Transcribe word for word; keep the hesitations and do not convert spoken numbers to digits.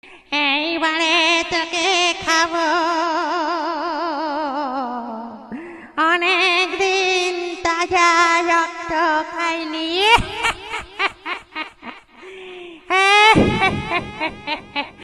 এইবারে তোকে খাবো, অনেক দিন তাজা রক্ত খাইনি।